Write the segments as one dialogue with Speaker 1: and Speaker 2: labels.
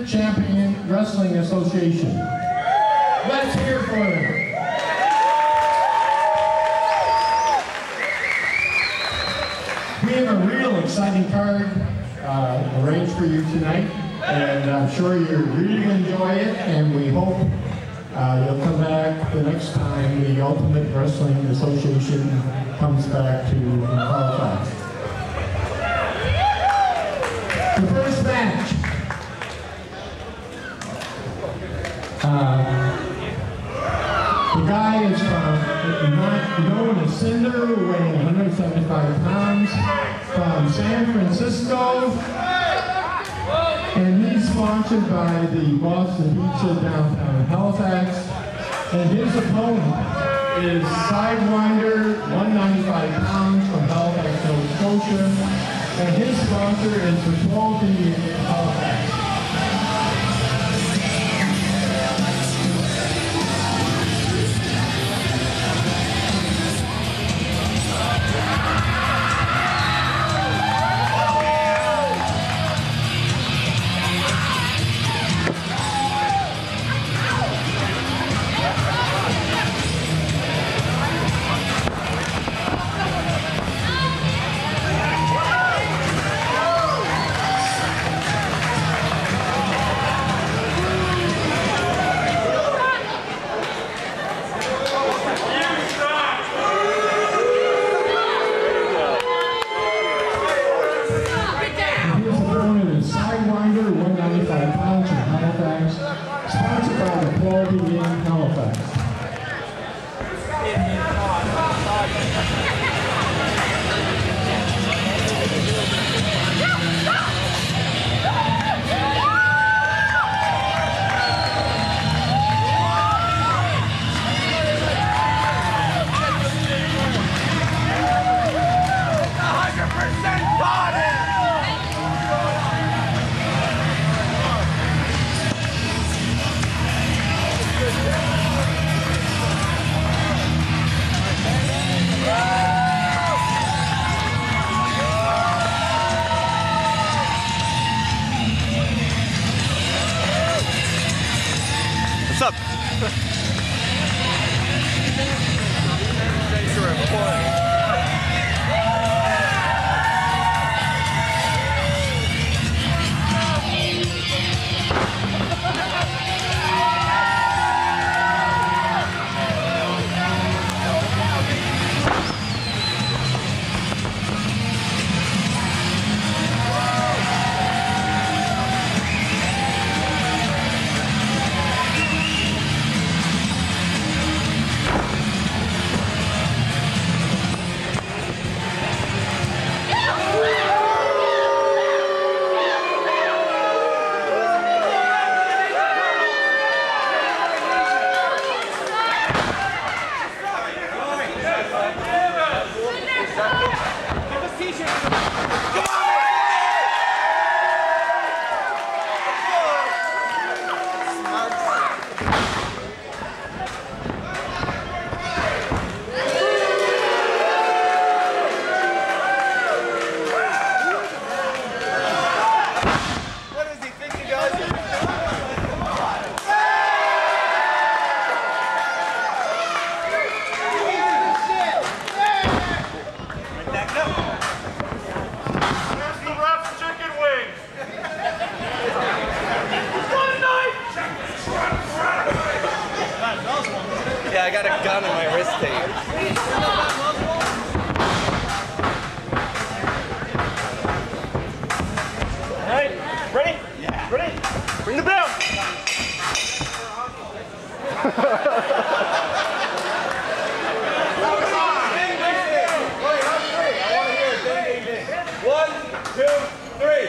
Speaker 1: Champion Wrestling Association. Let's hear for them. We have a real exciting card arranged for you tonight, and I'm sure you're really going to enjoy it, and we hope you'll come back the next time the Ultimate Wrestling Association comes back to Halifax. The first match. The guy is known as Cinder, weighing 175 pounds, from San Francisco, and he's sponsored by the Boston Pizza downtown Halifax, and his opponent is Sidewinder, 195 pounds, from Halifax, Nova Scotia, and his sponsor is the 12th Indian Halifax. Sidewinder, 195 pounds, from Halifax, sponsored by the Quality Inn Halifax.
Speaker 2: What's up? Thanks for reporting. Yeah, I got a gun in my wrist tape.
Speaker 3: Alright, ready? Yeah. Ready? Bring the bell!
Speaker 2: One, two, three.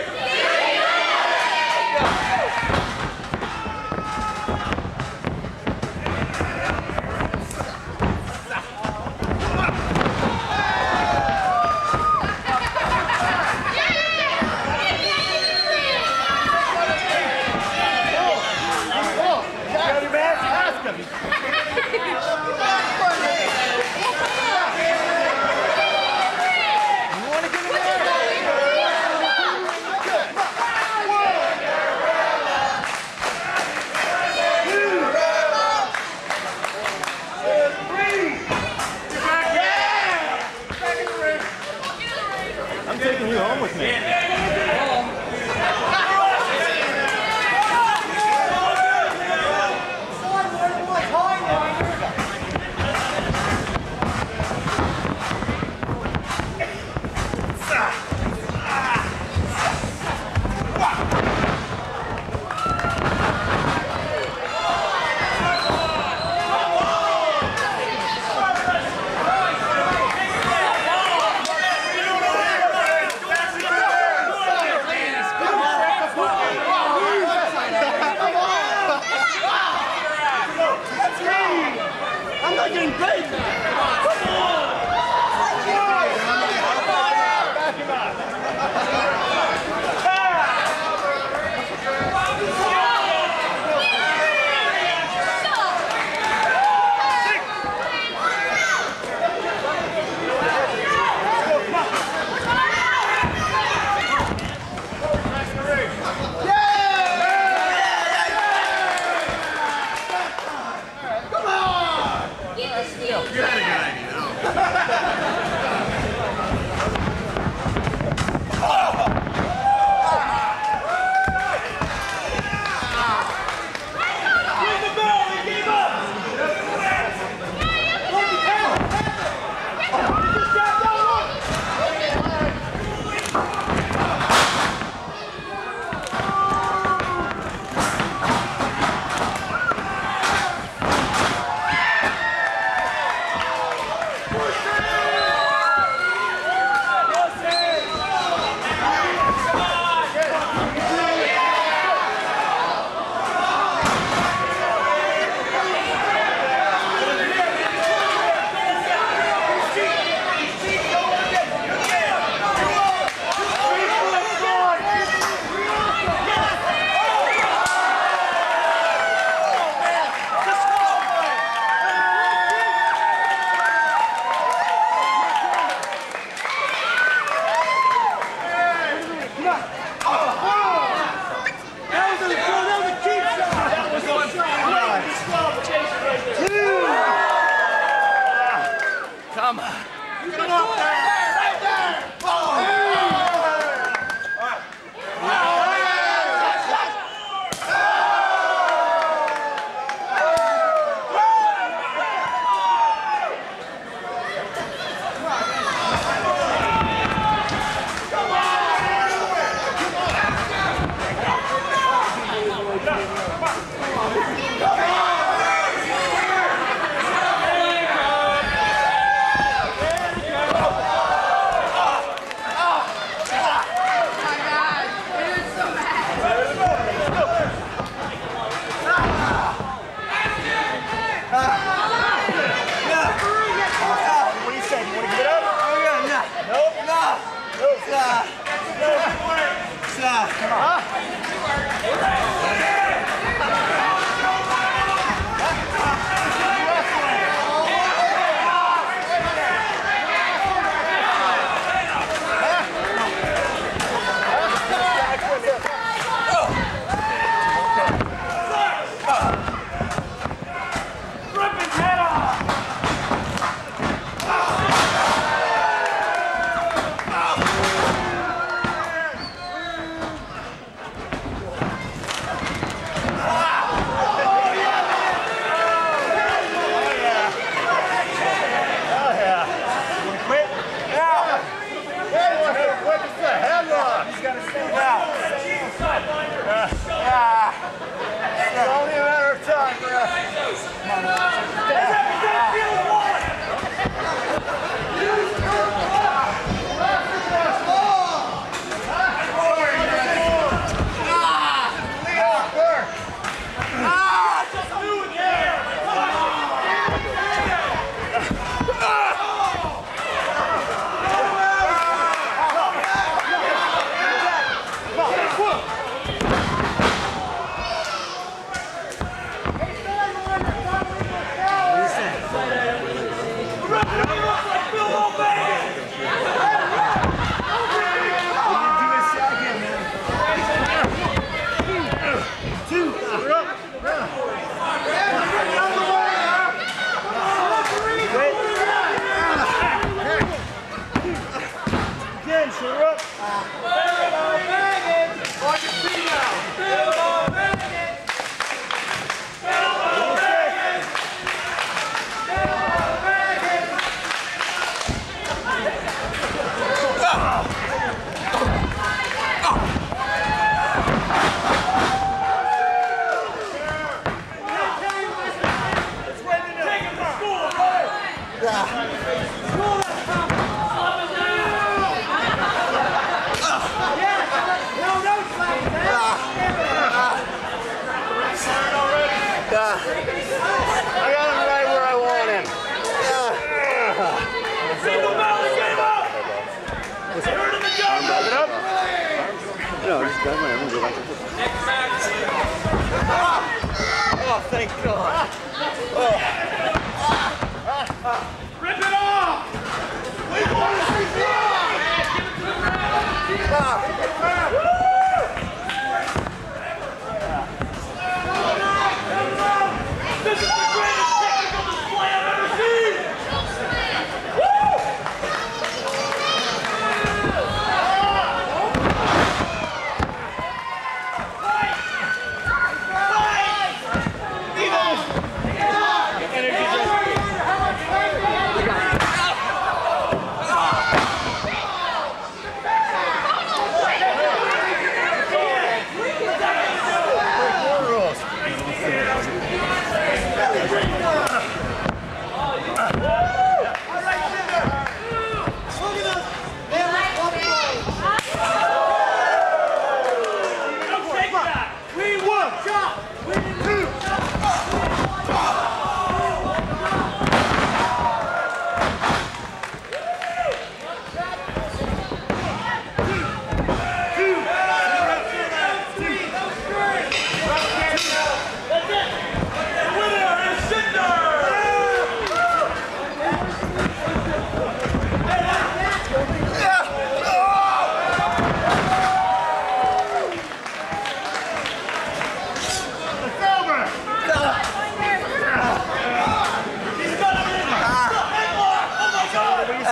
Speaker 3: Got your mask? Ask him.
Speaker 2: Oh, thank God.
Speaker 3: Rip it off! We want to see This is the greatest technical display I've ever seen!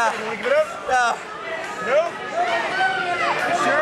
Speaker 3: You want to give it up?
Speaker 2: No.
Speaker 3: No? You sure?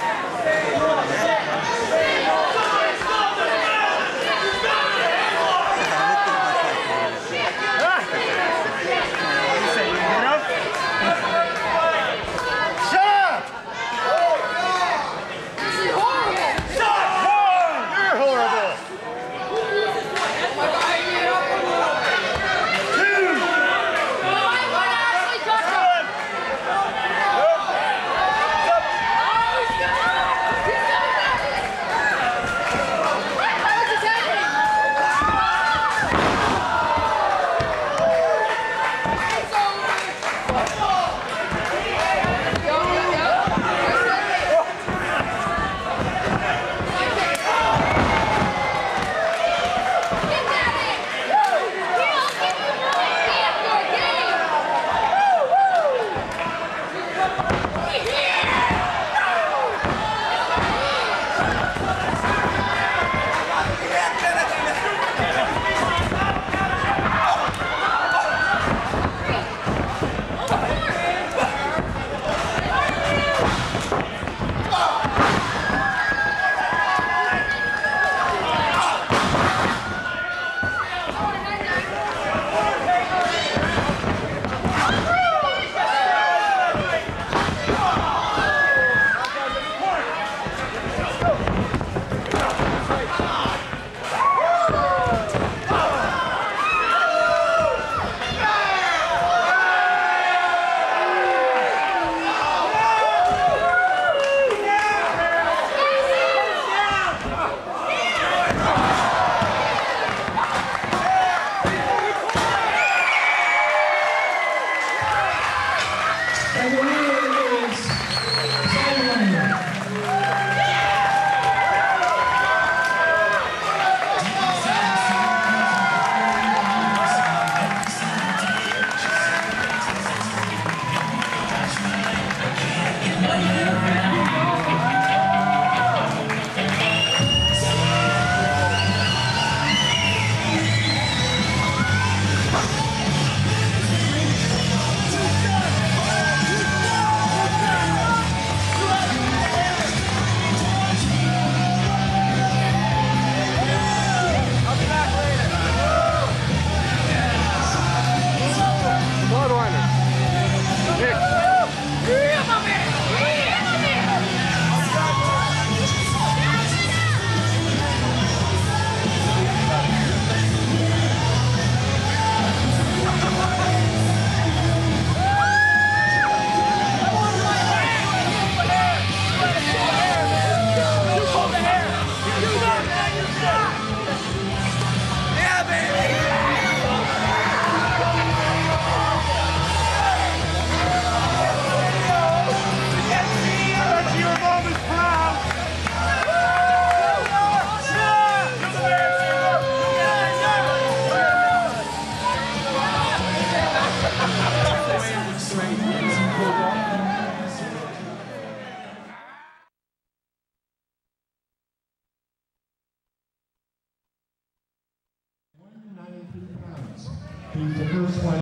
Speaker 1: He's the first one.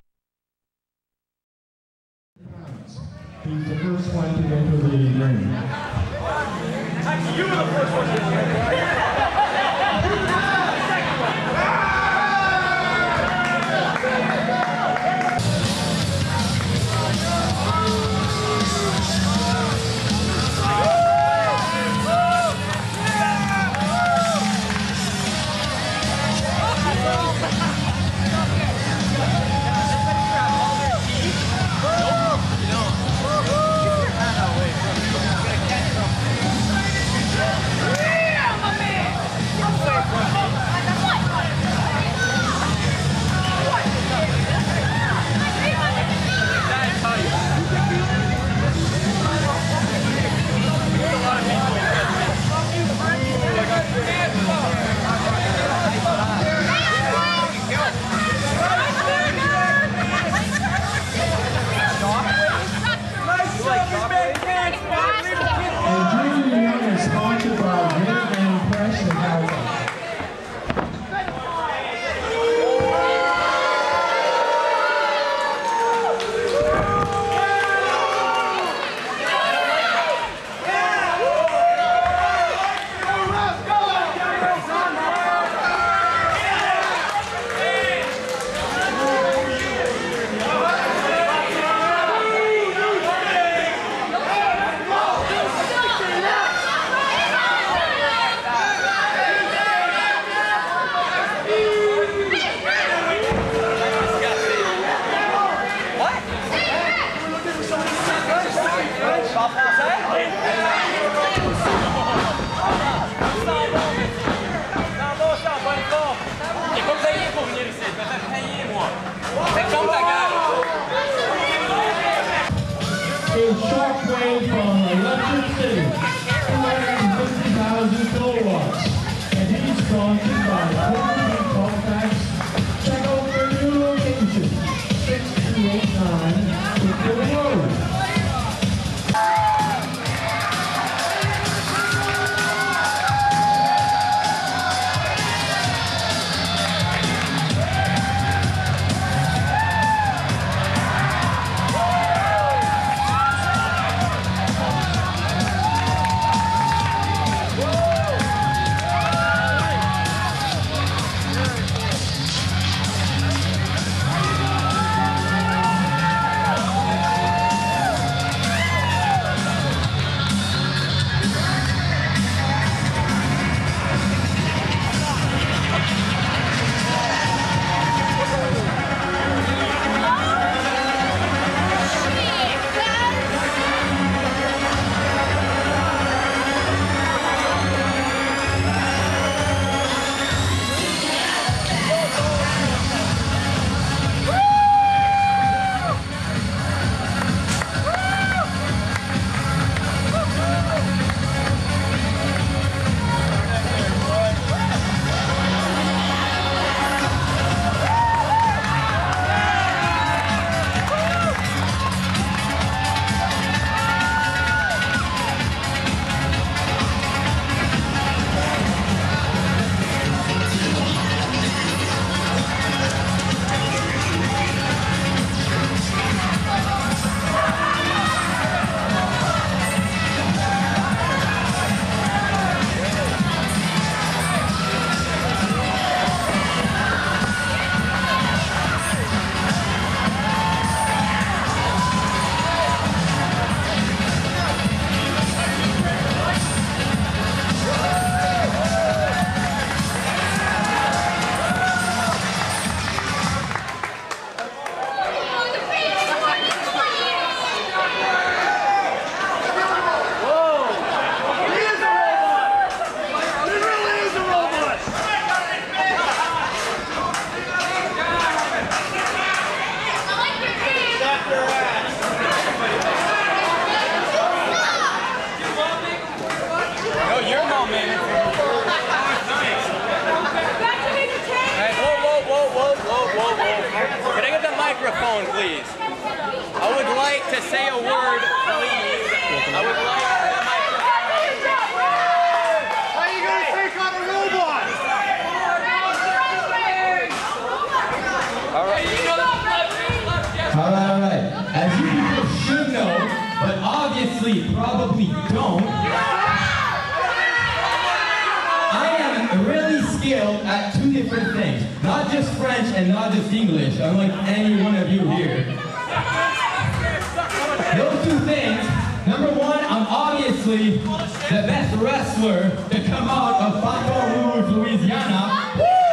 Speaker 1: He's the first one to enter the ring.
Speaker 3: You were the first one to
Speaker 1: Shockwave from Electric City, 250,000 kilowatts. And he's sponsored by Corporate Colfax. Check out their new location, 6289 Brookfield Road.
Speaker 2: Microphone, please. I would like to say a word, please. I would like the microphone.
Speaker 3: How are you going to take on a robot?
Speaker 2: All right.
Speaker 4: All right. As you people should know, but obviously probably don't, I am really skilled at two different things. Not just French and not just English, unlike any one of you here. Those two things, number one, I'm obviously the best wrestler to come out of Baton Rouge, Louisiana.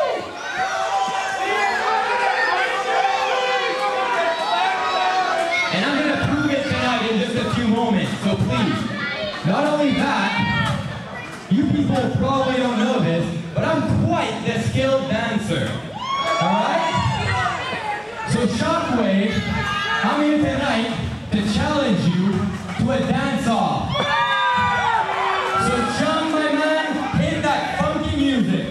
Speaker 4: And I'm going to prove it tonight in just a few moments, so please. Not only that, you people probably don't know this, but I'm quite the skilled dancer. Alright? So Shockwave, I'm here tonight to challenge you to a dance-off. So Chung, my man, hit that funky music.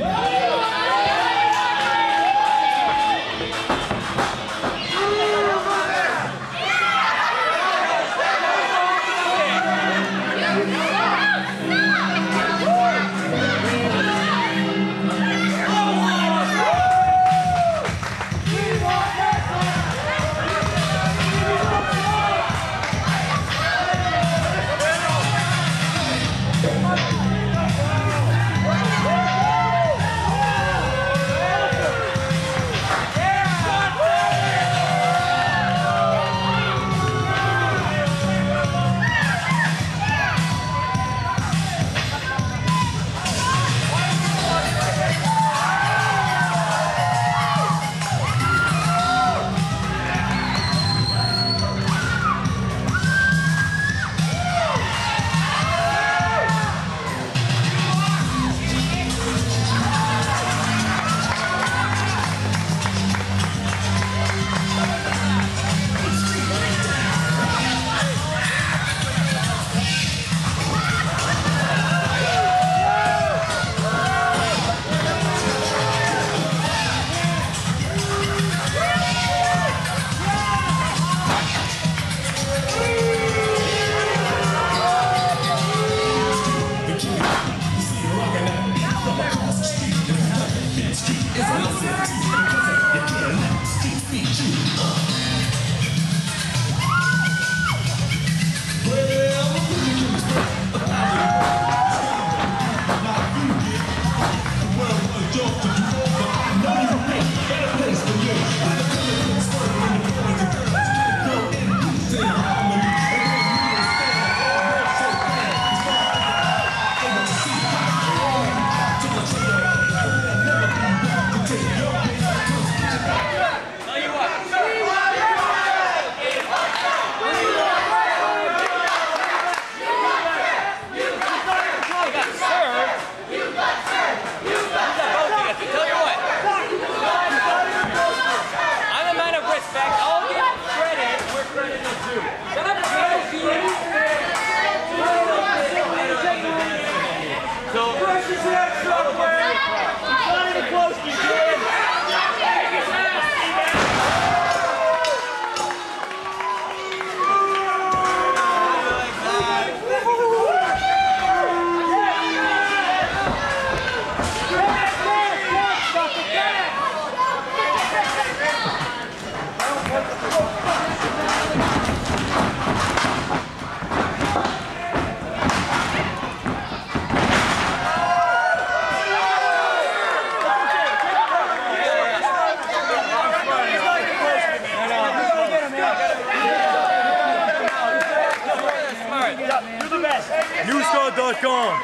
Speaker 3: Newscard.com.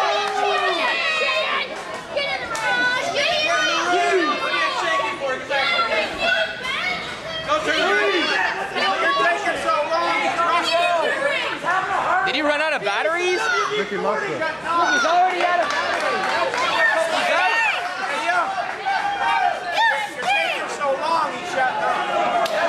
Speaker 2: Did he run out of batteries?
Speaker 3: Ricky Luxor.
Speaker 2: He's already out of batteries.
Speaker 3: You're taking so long, he shut down.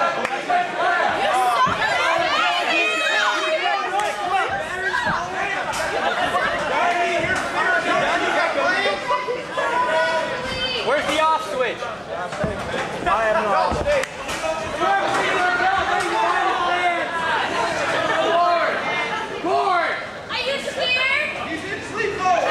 Speaker 2: Where's the off switch?
Speaker 3: I have no idea.
Speaker 5: Are you scared?
Speaker 3: He's in sleep mode.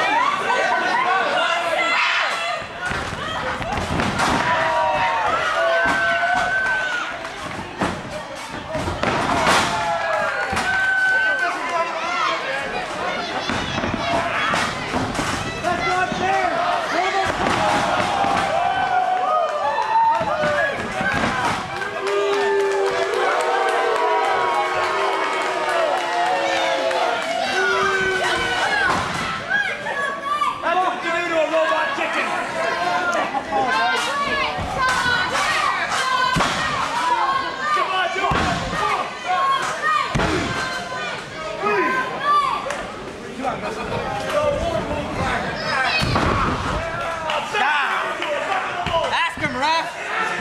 Speaker 2: Ask him, ref.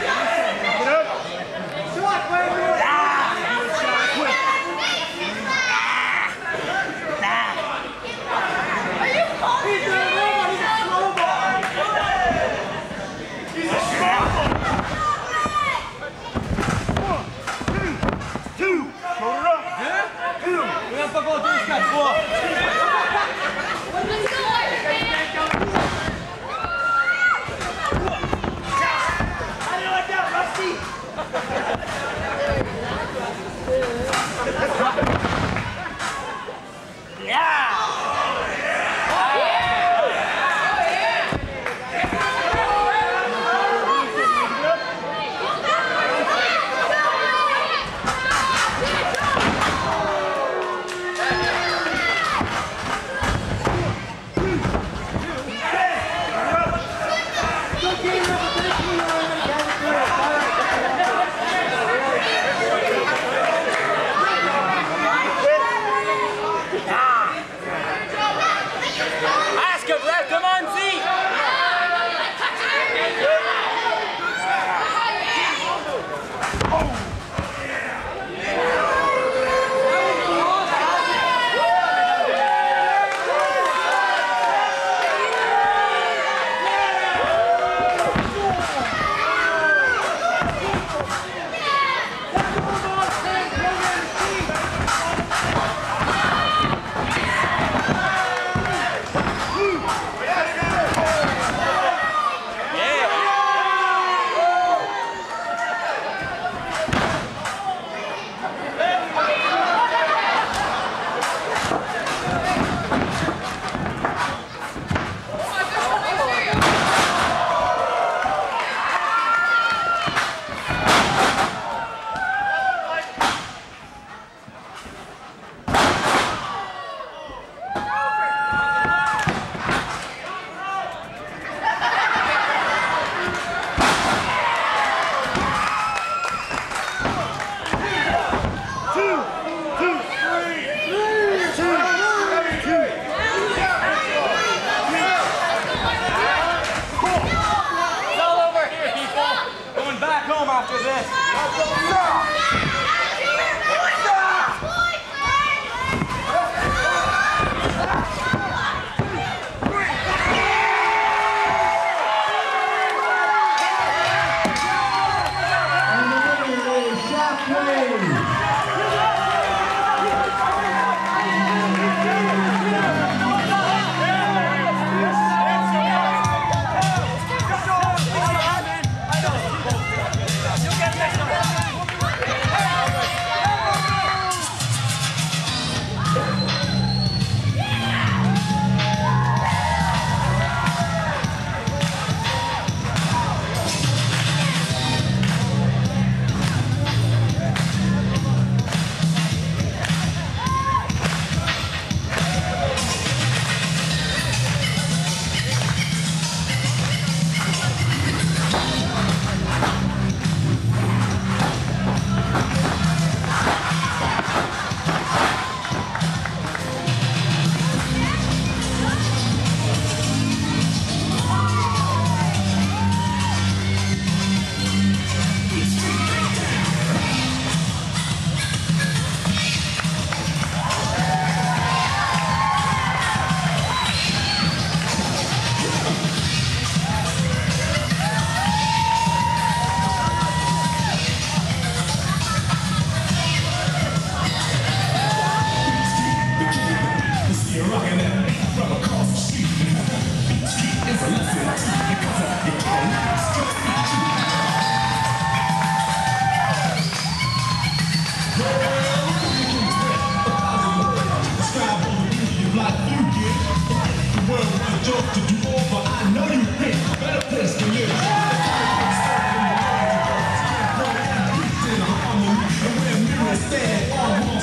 Speaker 2: Ask him, ref. Come on, Z. After this.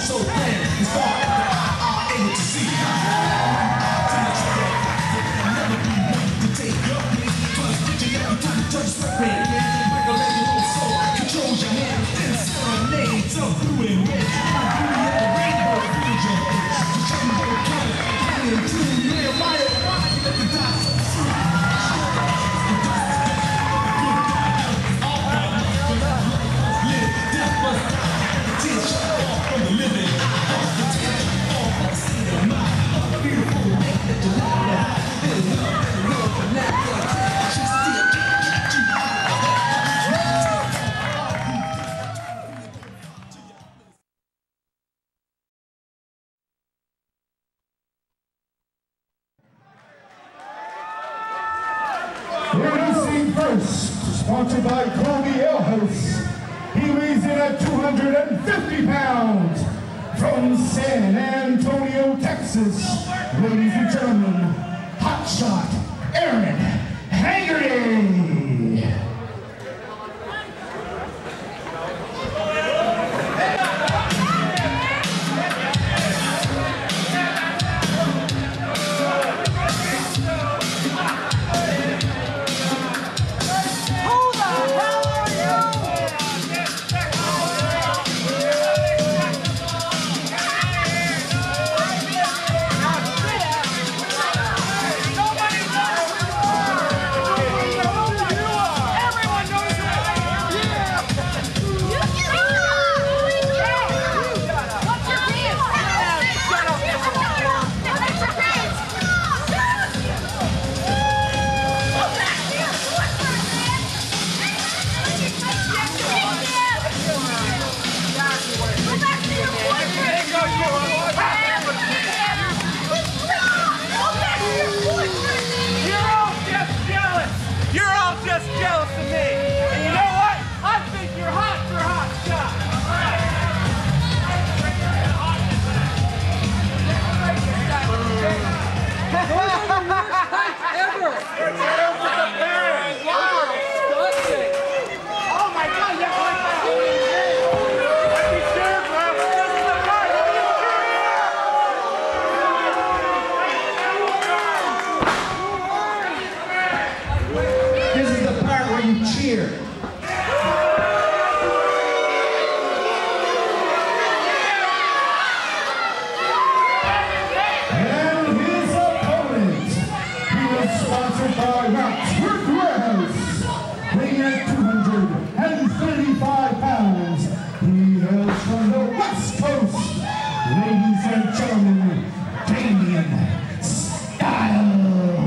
Speaker 5: so thin, it's far as the eye are able to see. Never be ready to take your place. Cause bitching every time you touch the red. Regulate your own soul, control your hands, then serenades of blue and red. The rainbow fusion. To show you where it comes. Hanging to Nehemiah, why you let the dots see? Live, death must die. Tears shut off from the living. Off the tears, off the scene of mine. A beautiful thing that you love to hide. There's love and love for that. She still can't get you out of that.
Speaker 1: Introducing first, sponsored by Cody Elhouse. He weighs in at 250 pounds from San Antonio, Texas. Ladies and gentlemen, Hotshot Aaron Haggerty.
Speaker 3: Just jealous of me. And you know what? I think you're hot for Hot Shot. Ever. Wow. Disgusting. Oh my God. You have like that. Let me cheer, bro. This is the part.
Speaker 1: This is the part where you cheer. And his opponent, he was sponsored by Roxford Warehouse, weighing at 235 pounds. He hails from the West Coast. Ladies and gentlemen, Damian Styles.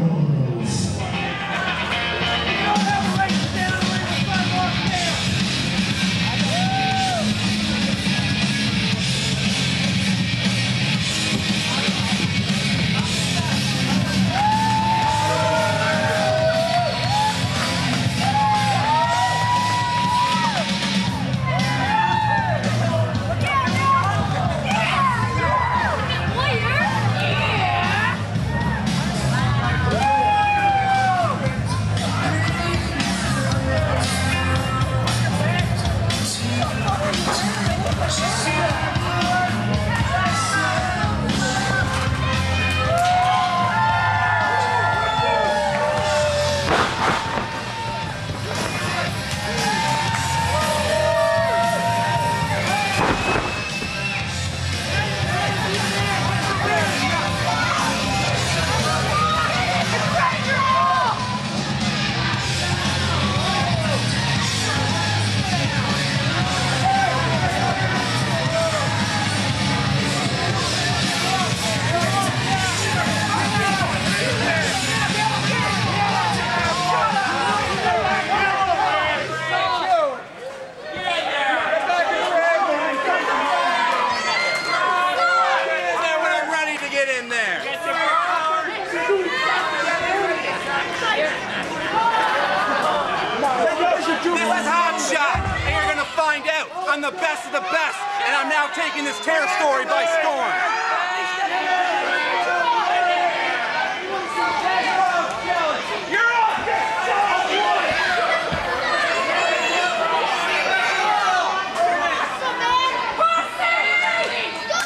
Speaker 3: I'm the best of the best, and I'm now taking this terror story by storm.
Speaker 6: Go!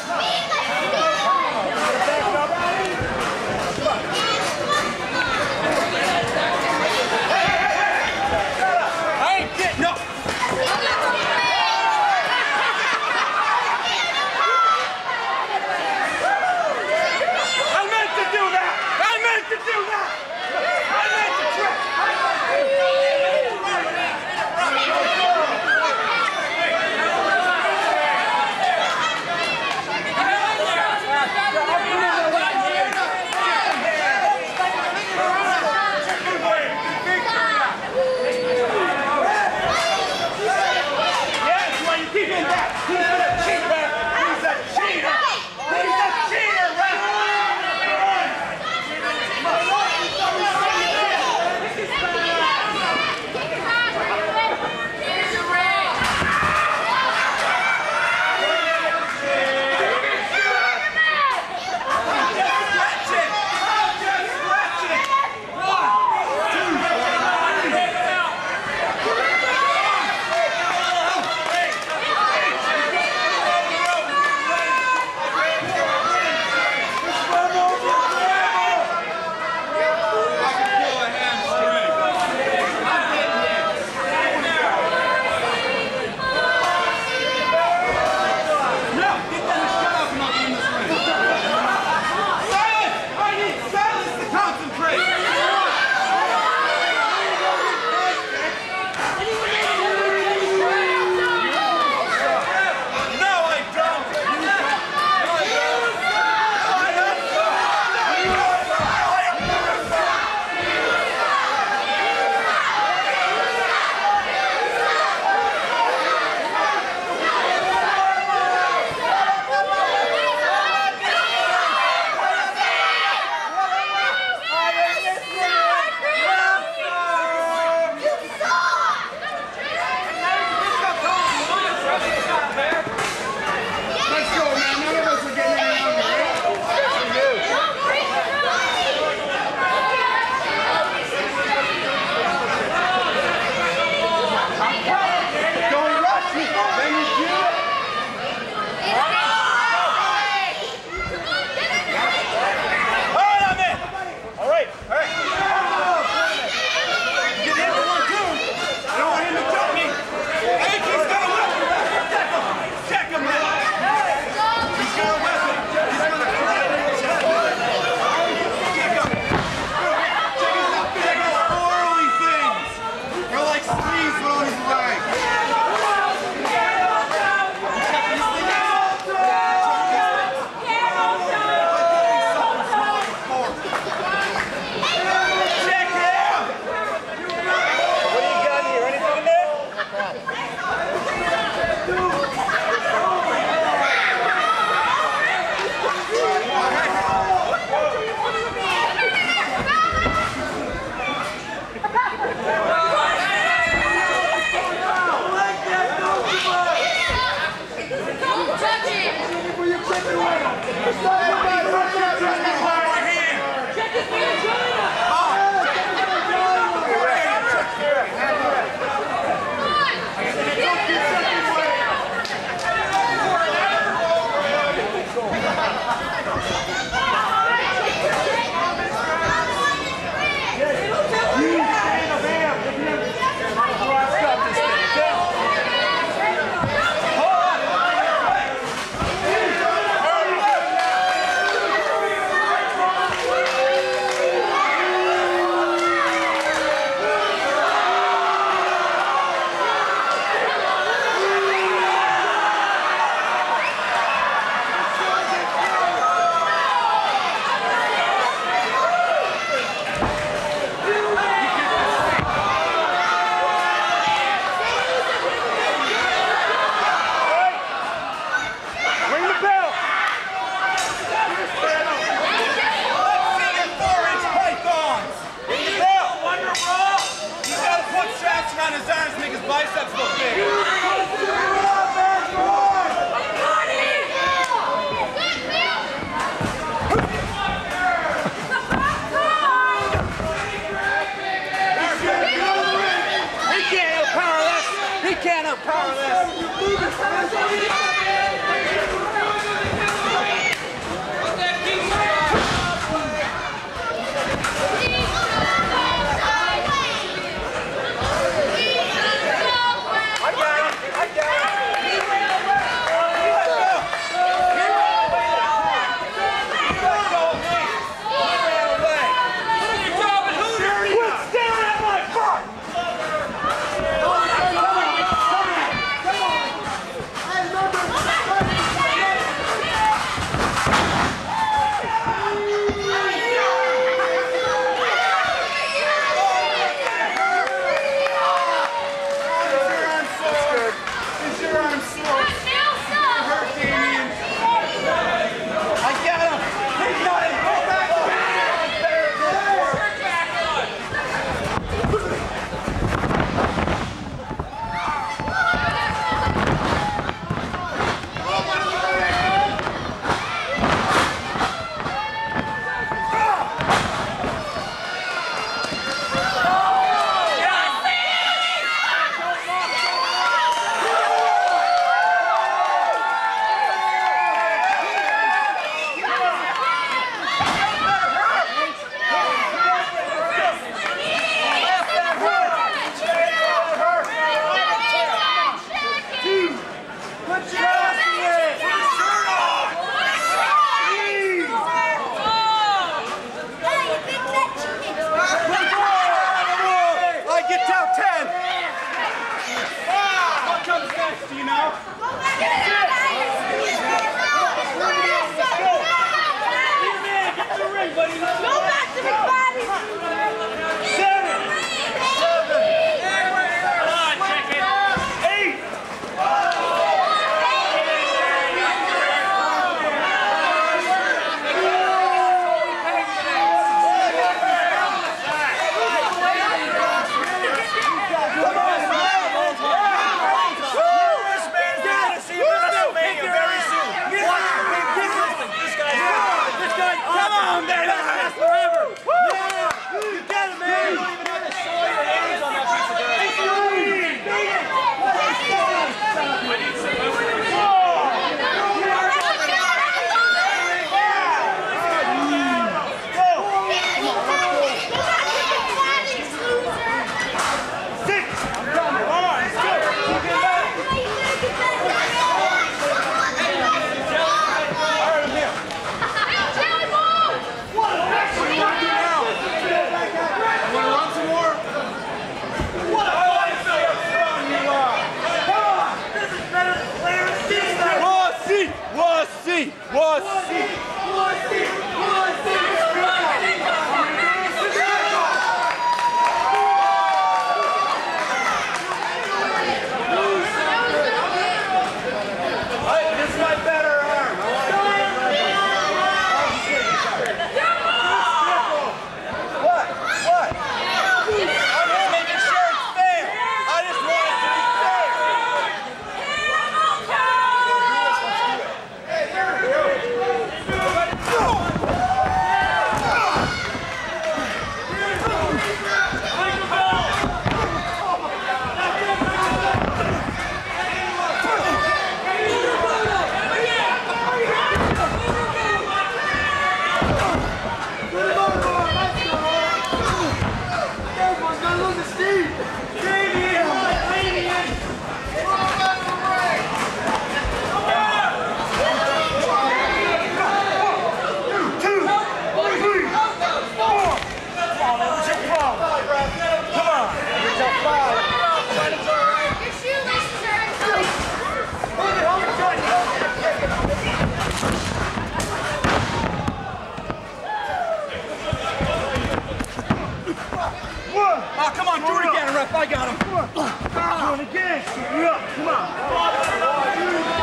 Speaker 3: I got him. Come on. Come on again. You're up. Come on.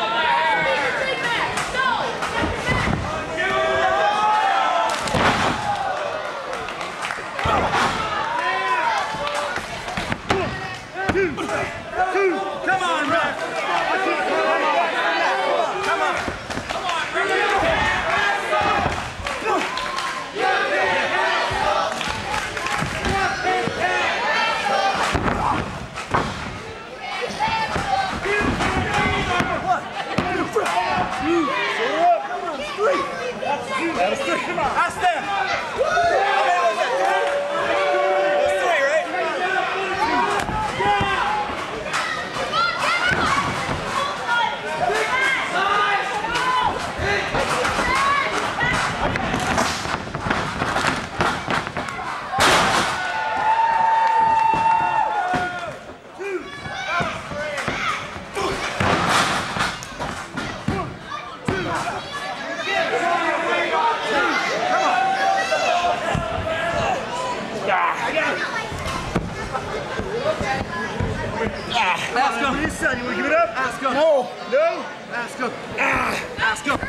Speaker 3: Come on, Ref. Come on. That was three. Come on. That's them. How many was that? That's three, right? Ask him. What do you say? You want to give it up? Ask him. No. No? Ask him. Ask him.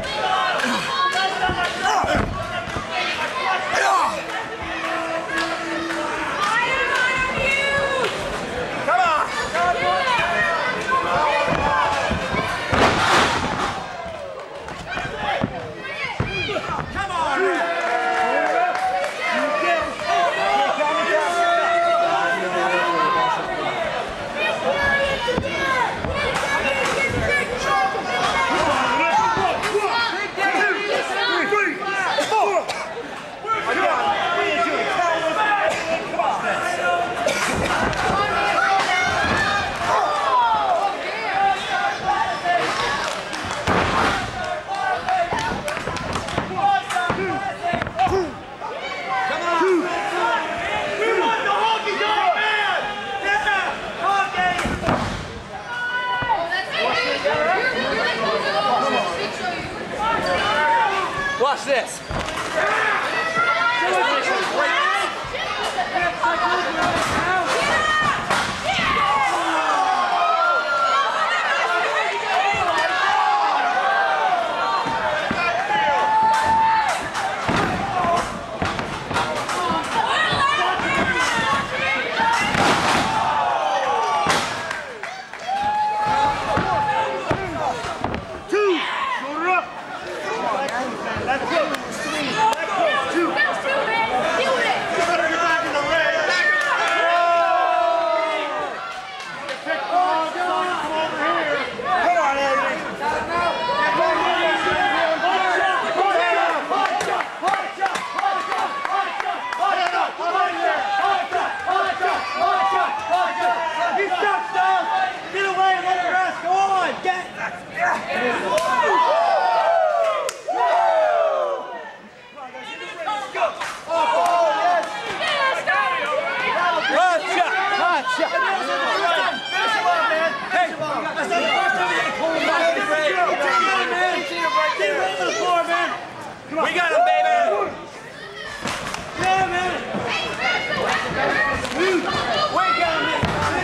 Speaker 3: Come on. Come on. Watch this. We got him, baby! Yeah, man! We got him,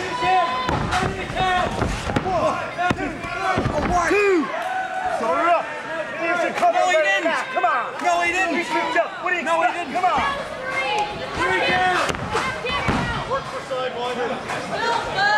Speaker 3: man! Two! So we're up! No, he didn't! Come on! No, he didn't! What do you No, he didn't! Come on! Three down! Work for sidewinder.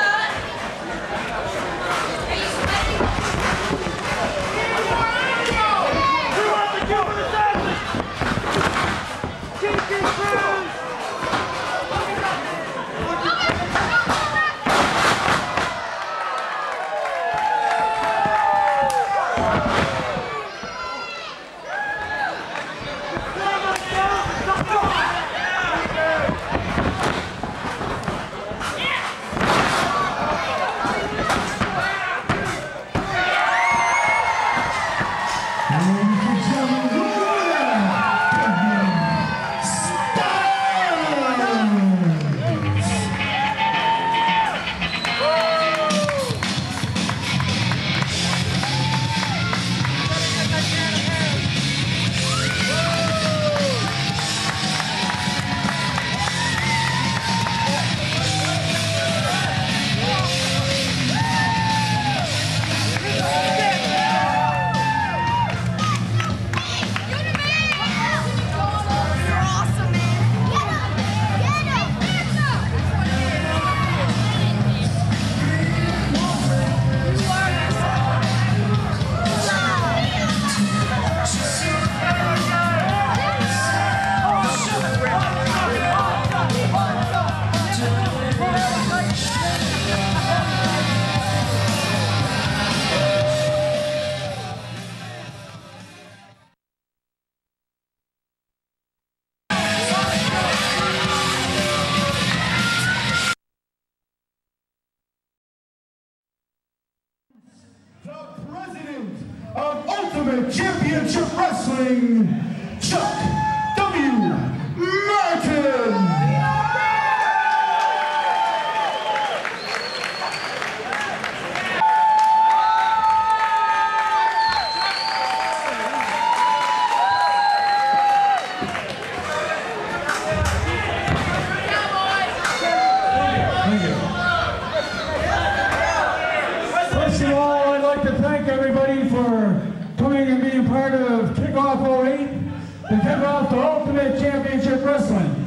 Speaker 3: Ultimate Championship Wrestling, Chuck W. Martin.
Speaker 6: First of all, I'd like to thank everybody for coming and being part of Kickoff 08 to kick off the Ultimate Championship Wrestling.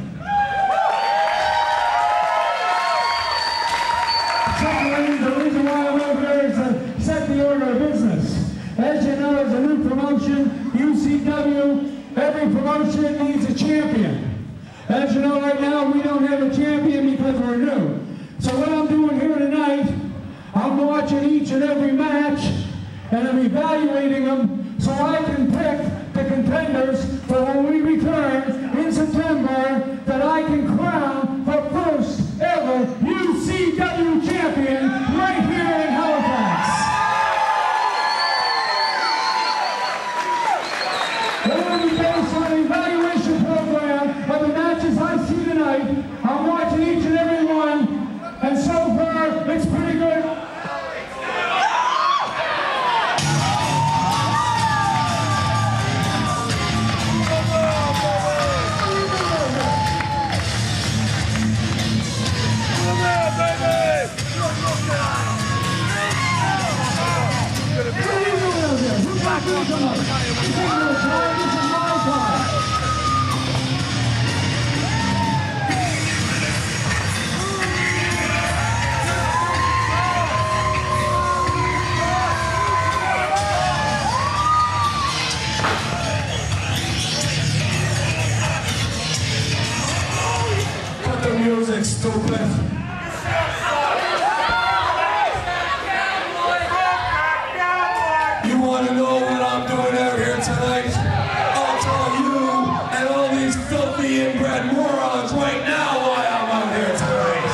Speaker 6: Secondly, the reason why I'm over here is to set the order of business. As you know, as a new promotion, UCW, every promotion needs a champion. As you know, right now, we don't have a champion because we're new. So what I'm doing here tonight, I'm watching each and every match, and I'm evaluating them so I can pick the contenders for when we return in September that I can crown the first ever UCW champion right here in Halifax. We're going to be based on an evaluation program of the matches I see tonight. I'm watching each and every one, and so far, it's pretty good.
Speaker 3: Cut the music, stupid. You want to know what I'm doing out here tonight? I'll tell you and all these filthy inbred morons right now why I'm out here tonight.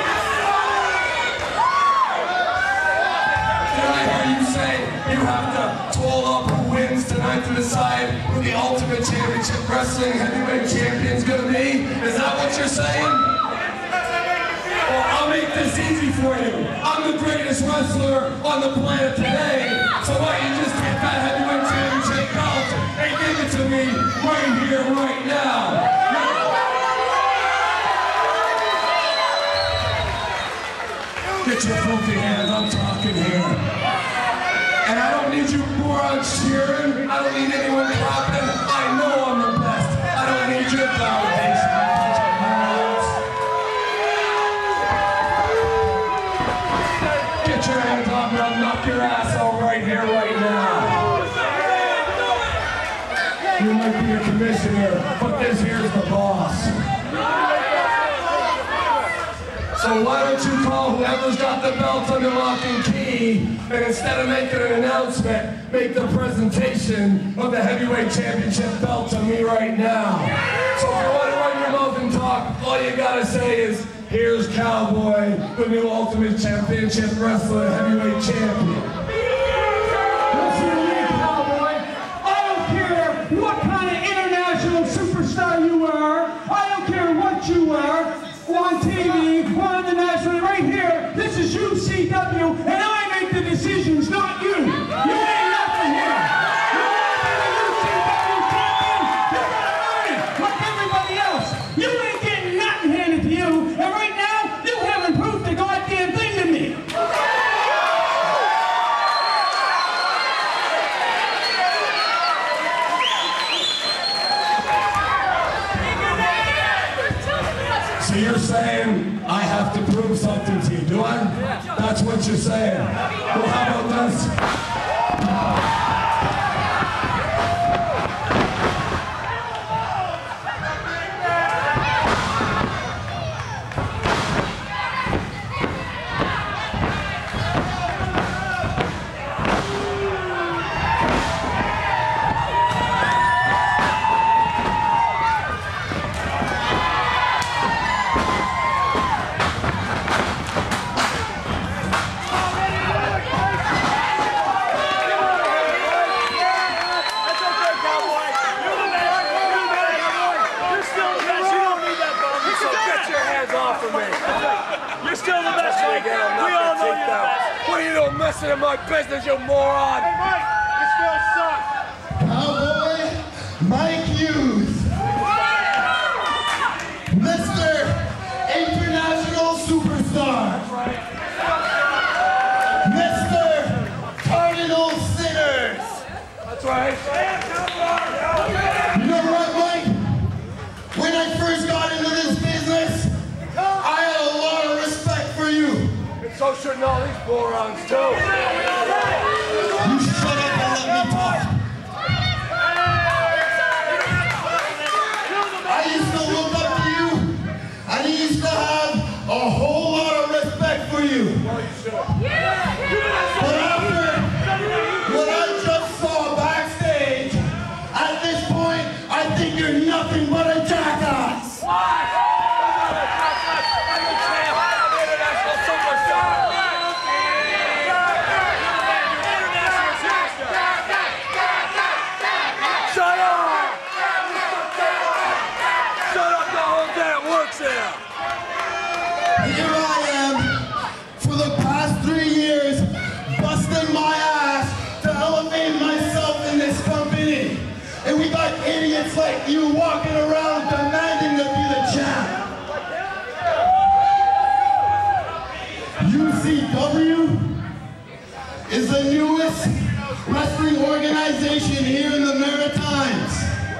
Speaker 3: Did I hear you say you have to toll up who wins tonight to decide who the Ultimate Championship Wrestling Heavyweight Champion's gonna be? Is that what you're saying? Well, I'll make this easy for you. I'm the greatest wrestler on the planet today, so why don't you just take that heavyweight championship belt and give it to me right here, right now. Get your filthy hands, I'm talking here. And I don't need you morons cheering. I don't need anyone clapping. I know I'm the best. I don't need your validation. Get your hands off me, I'll knock your ass out right here, right now. You might be a commissioner, but this here's the boss. So why don't you call whoever's got the belt under lock and key, and instead of making an announcement, make the presentation of the heavyweight championship belt to me right now. So if you want to run your mouth and talk, all you gotta say is, here's Cowboy, the new Ultimate Championship Wrestler Heavyweight Champion.
Speaker 6: Listen to me, Cowboy. I don't care what kind of international superstar you are. I don't care what you are. On TV, on the national, right here. This is UCW, and I make the decisions, not you. You ain't nothing here. You want to be the UCW champion? You're gonna earn it, like everybody else. You ain't getting nothing handed to you, and right now, you haven't proved a goddamn thing to me.
Speaker 3: So you're saying I have to prove something to you, do I? That's what you're saying. Well, how about this? invested in my business, you moron! Hey, Mike, you still suck!
Speaker 7: Cowboy Mike Hughes. Mr. International Superstar. Mr. Cardinal Sinners.
Speaker 3: That's right.
Speaker 7: You know what, Mike? When I first got into this business, I had a lot of respect for you.
Speaker 3: And so shouldn't all these morons too.
Speaker 7: You shut up and let me talk. I used to look up to you, and I used to have a whole lot of respect for you. But after what I just saw backstage, at this point, I think you're nothing but a jackass. Here I am, for the past 3 years, busting my ass to elevate myself in this company. And we got idiots like you walking around demanding to be the champ. UCW is the newest wrestling organization here in the Maritimes.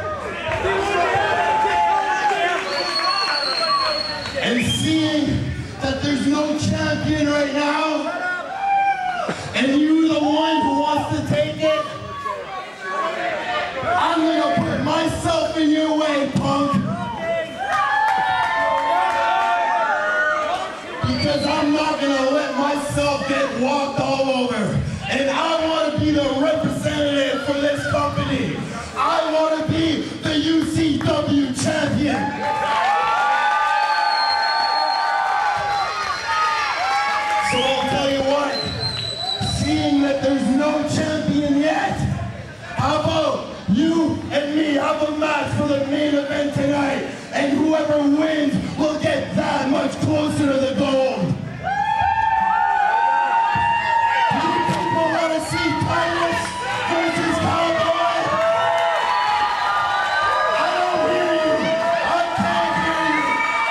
Speaker 7: And seeing that there's no champion right now, and you the one who wants to take it, I'm gonna put myself in your way, punk. Because I'm not gonna let myself get walked all over. And I wanna be the representative for this company. I wanna be the UCW champion. So I'll tell you what, seeing that there's no champion yet, how about you and me have a match for the main event tonight, and whoever wins will get that much closer to the gold. Do you people want to see Titus versus Cowboy? I don't hear you. I can't hear you.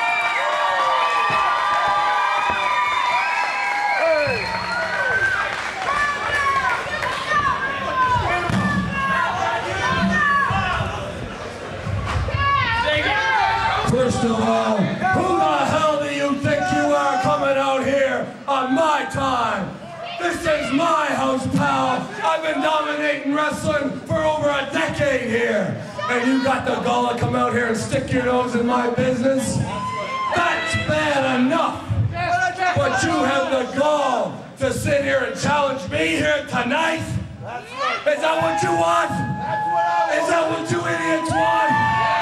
Speaker 3: First of all, who the hell do you think you are coming out here on my time? This is my house, pal. I've been dominating wrestling for over a decade here. And you got the gall to come out here and stick your nose in my business? That's bad enough. But you have the gall to sit here and challenge me here tonight? Is that what you want? Is that what you idiots want?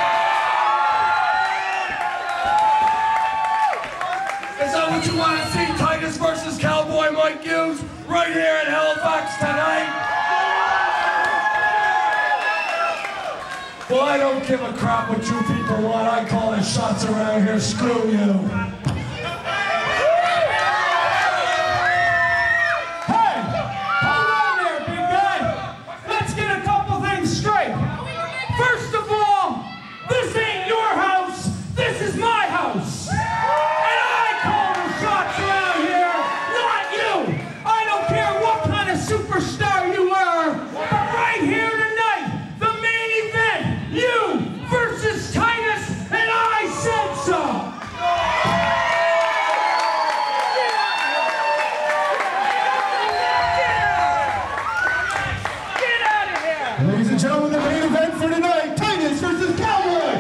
Speaker 3: Is that what you want to see, Titus versus Cowboy Mike Hughes, right here in Halifax tonight? Well, I don't give a crap what you people want. I call the shots around here. Screw you.
Speaker 6: Hey, hold on there, big guy. Let's get a couple things straight. First of all, this ain't your house. This is my house. And I call the shots around here, not you. I don't care what kind of superstar you are, but right here tonight, the main event, you versus Titus, and I said so. Ladies and gentlemen, the main event for tonight, Titus versus Cowboy.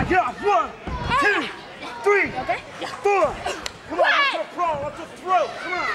Speaker 3: on, get off. 1, 2, 3, 4. Come on, let's go pro, let's go throw. Come on.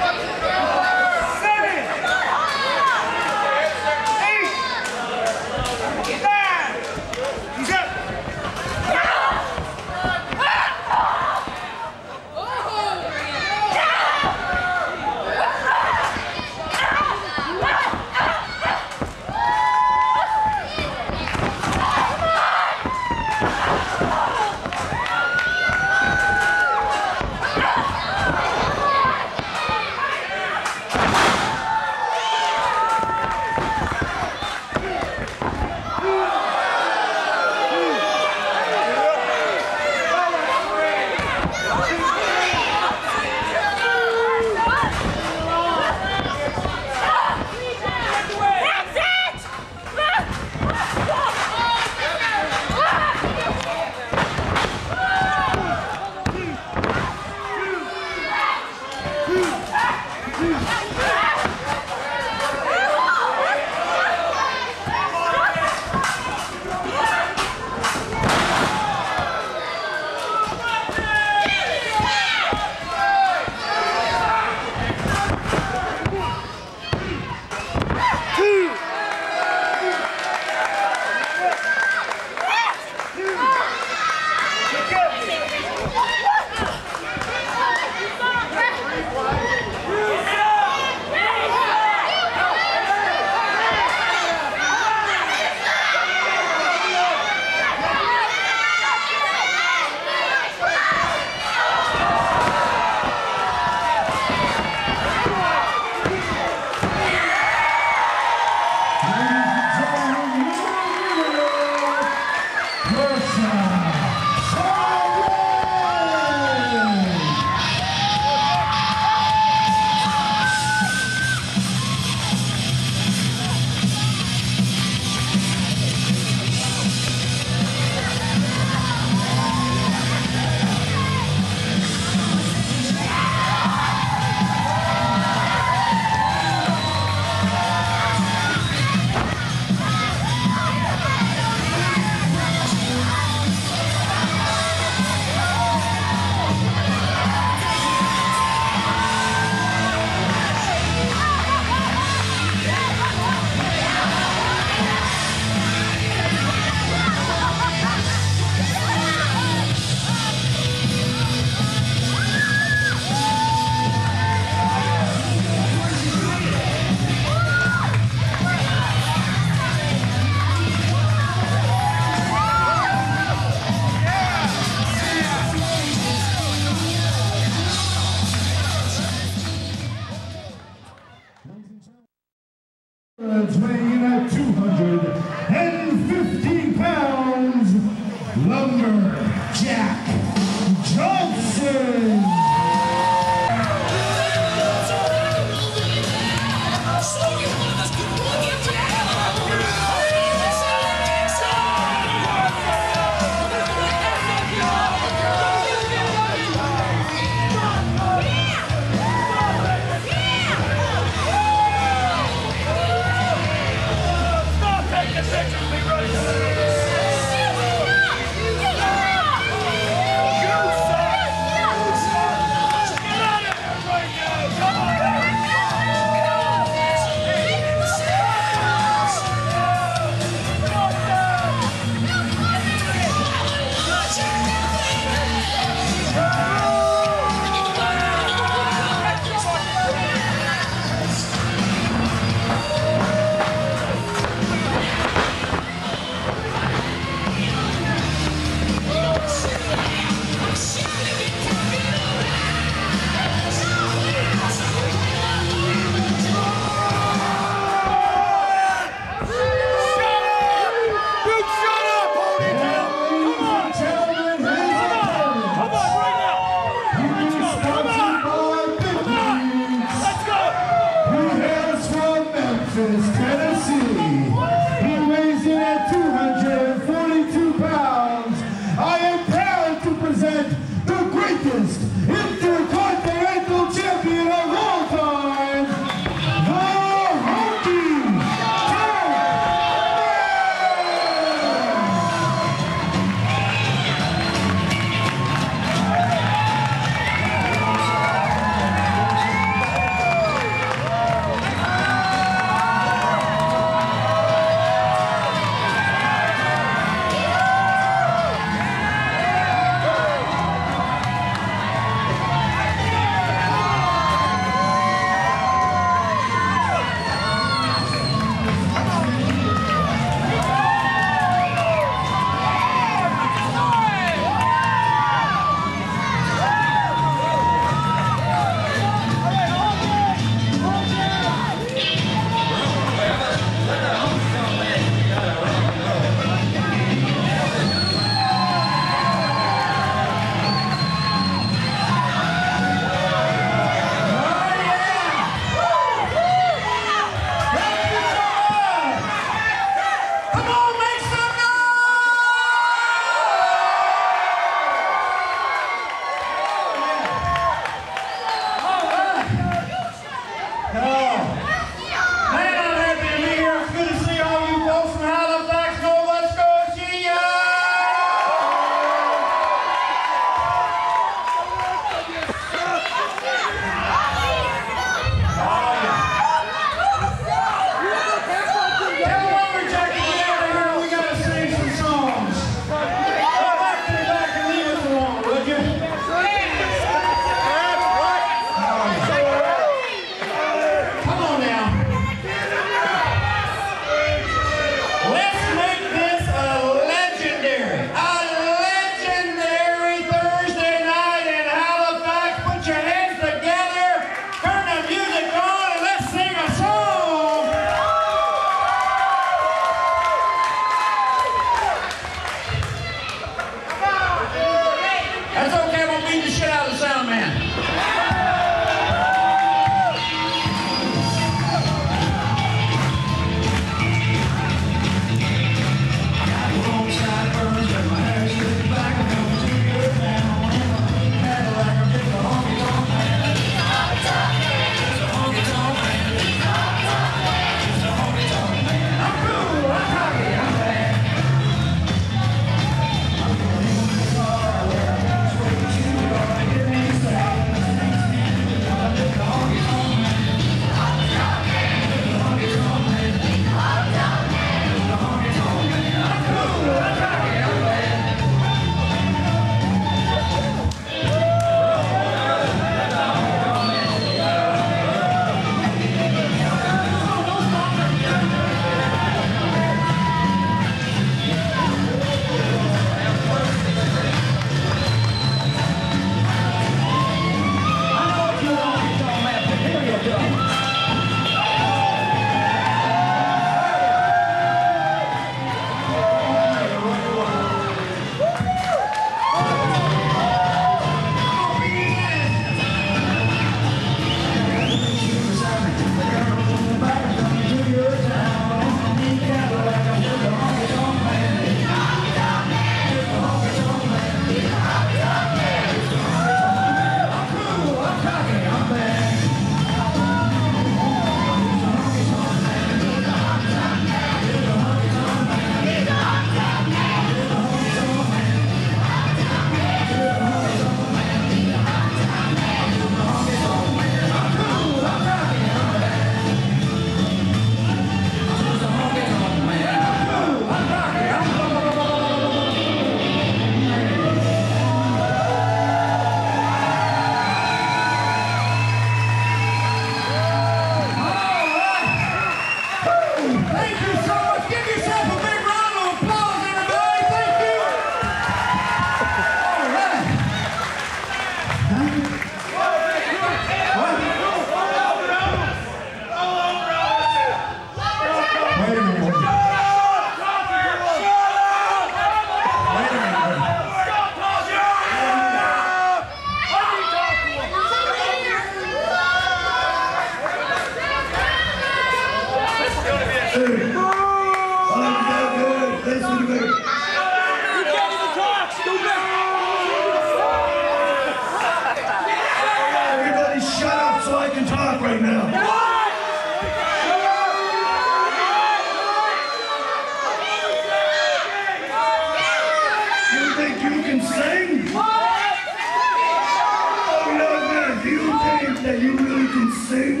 Speaker 7: that you really can sing?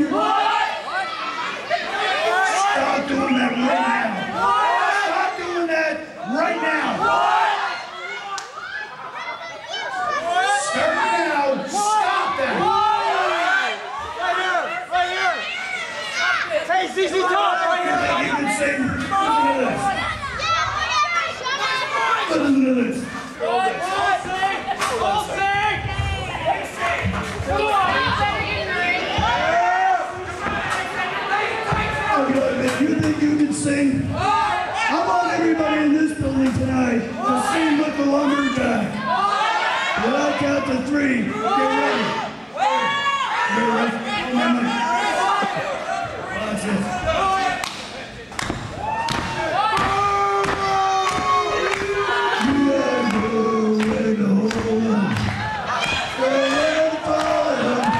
Speaker 7: Stop doing that right now. Stop doing that right now. Start now. Stop that.
Speaker 3: Hey, ZZ Top, right here.
Speaker 7: You can sing. Listen to this. Listen to this. You think you can sing? I want everybody in this building tonight to sing with the lumberjack. When I count to 3, get ready. Get ready. Watch this. You gotta go where to hold 'em. Go where to follow 'em.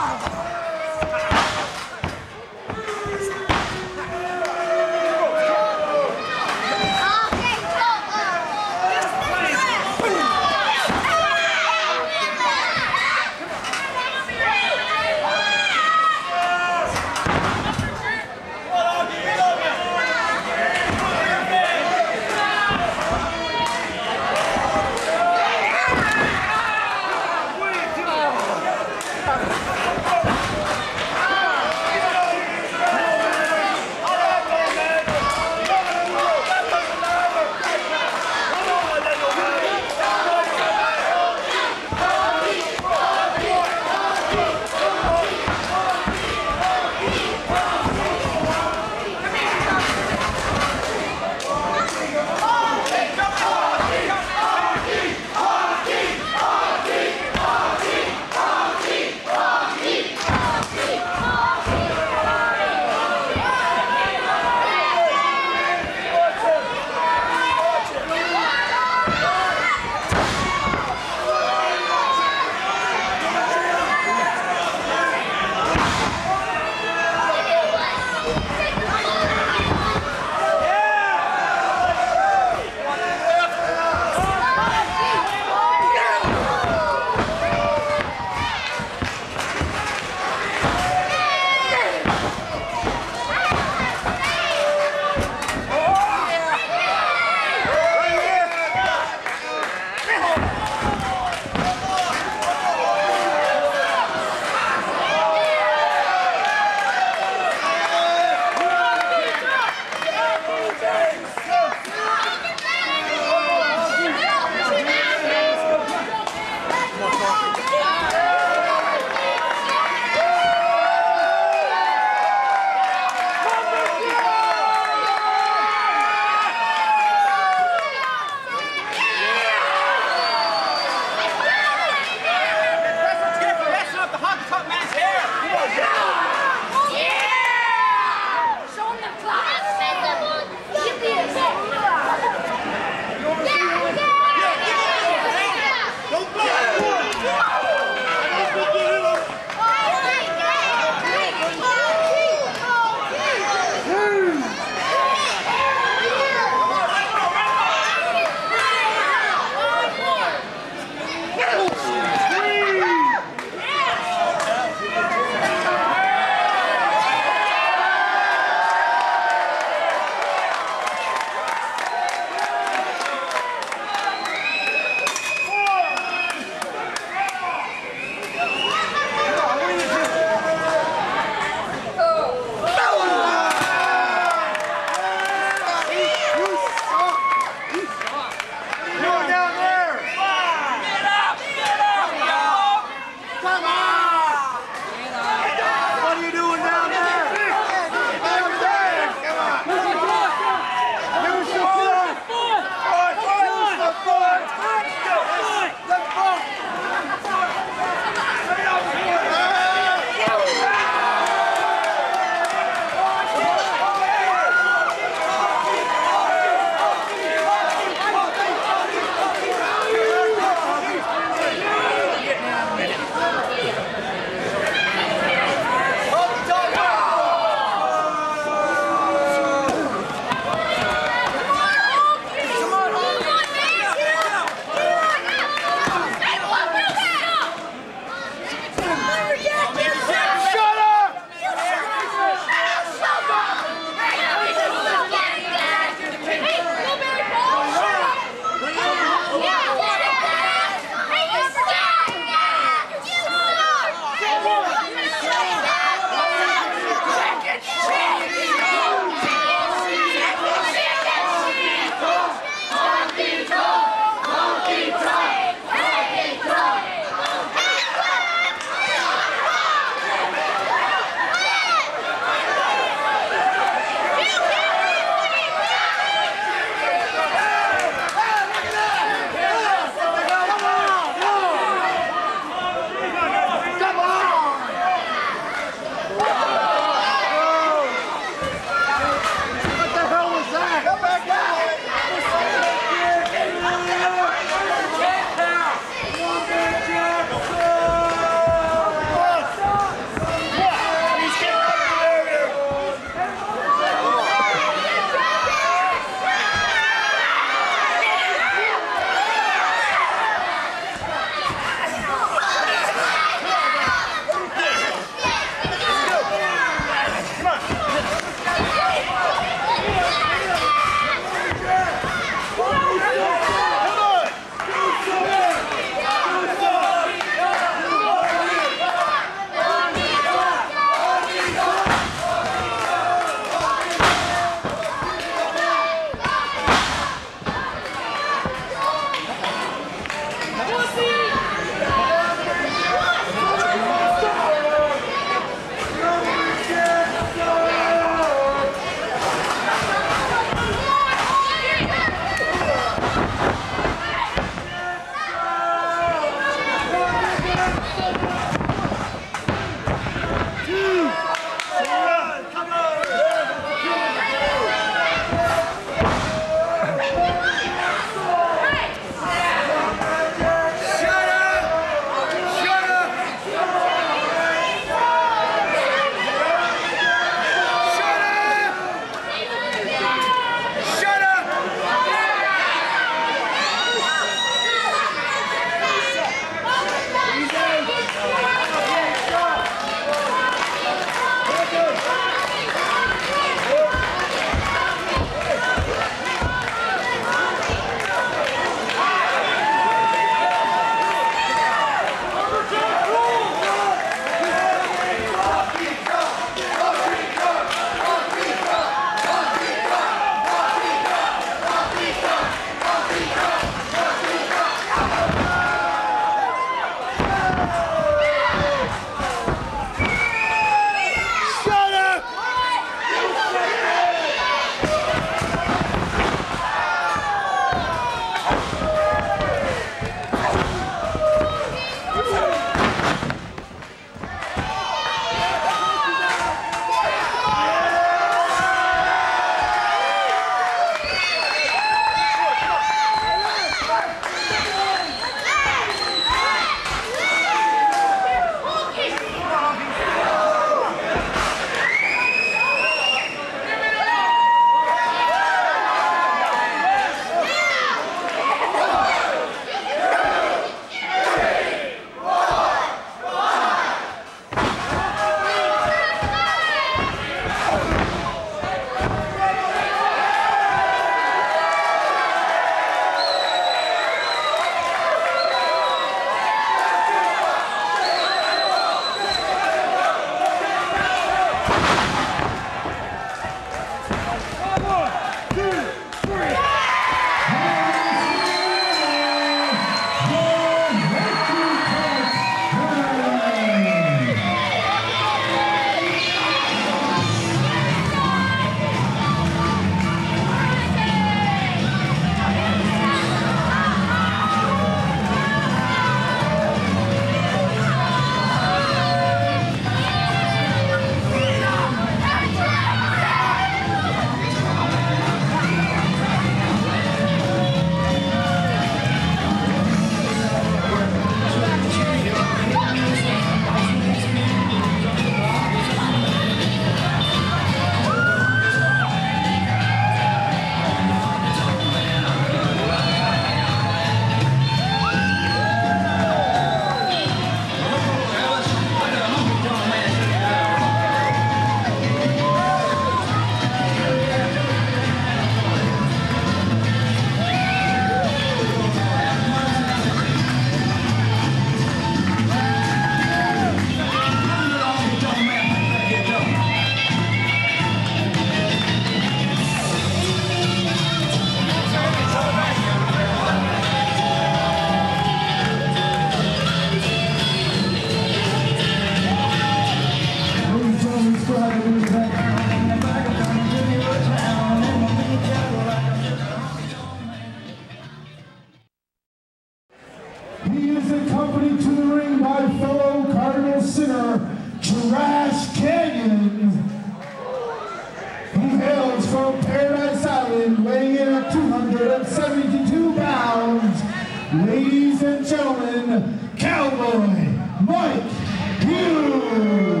Speaker 6: He is accompanied to the ring by fellow Cardinal sinner, Trash Canyon. He hails from Paradise Island, weighing in at 272 pounds. Ladies and gentlemen, Cowboy Mike Hughes.